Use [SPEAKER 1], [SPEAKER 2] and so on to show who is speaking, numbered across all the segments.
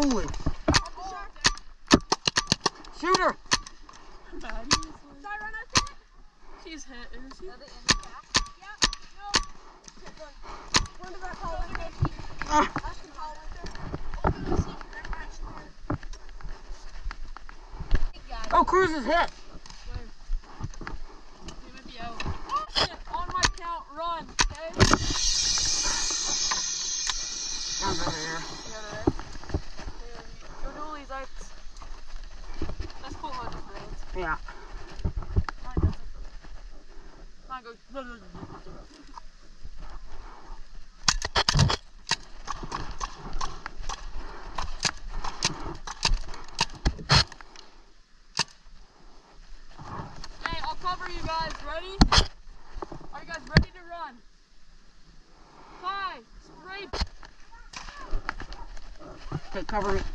[SPEAKER 1] Holy. Shoot her.
[SPEAKER 2] She's hit, isn't she?
[SPEAKER 1] Oh, Cruz is hit.
[SPEAKER 2] Where? He might be out. Oh shit! On my count, run, okay?
[SPEAKER 1] Down over here.
[SPEAKER 2] Go doolies, that's cool, I just realized.
[SPEAKER 1] Yeah.
[SPEAKER 2] Come on, go. Okay, I'll cover you guys. Ready? Are you guys ready to run? 5, spray.
[SPEAKER 1] Okay, cover me.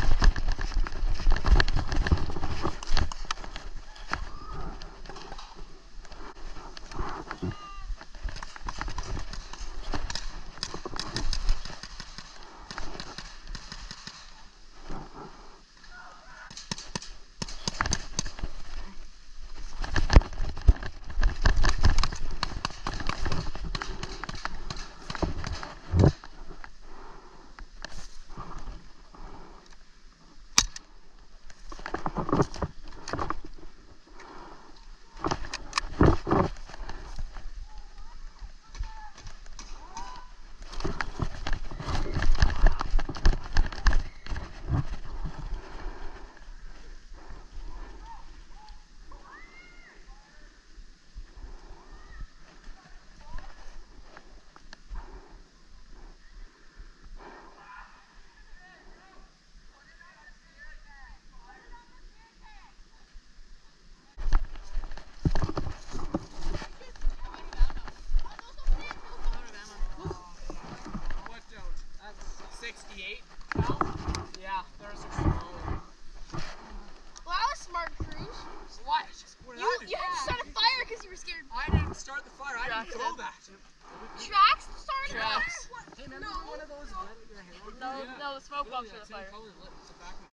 [SPEAKER 2] Yeah, there's a small one.
[SPEAKER 3] Well, that was smart, Cruz.
[SPEAKER 2] What?
[SPEAKER 3] You had to start a fire because you were scared.
[SPEAKER 4] I didn't start the fire. I didn't throw that.
[SPEAKER 3] Tracks started
[SPEAKER 2] Tracks.
[SPEAKER 3] the fire?
[SPEAKER 4] Hey, remember one of those?
[SPEAKER 2] No, the smoke bombs for the fire.